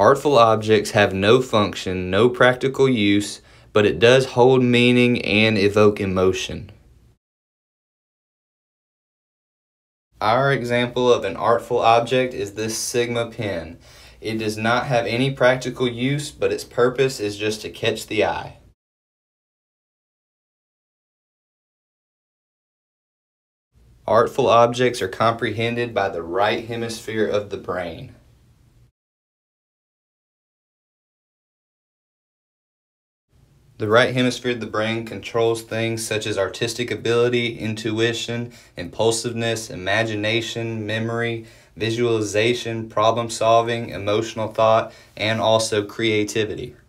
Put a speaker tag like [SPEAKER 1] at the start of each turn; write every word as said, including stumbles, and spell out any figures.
[SPEAKER 1] Artful objects have no function, no practical use, but it does hold meaning and evoke emotion. Our example of an artful object is this Sigma pen. It does not have any practical use, but its purpose is just to catch the eye. Artful objects are comprehended by the right hemisphere of the brain. The right hemisphere of the brain controls things such as artistic ability, intuition, impulsiveness, imagination, memory, visualization, problem solving, emotional thought, and also creativity.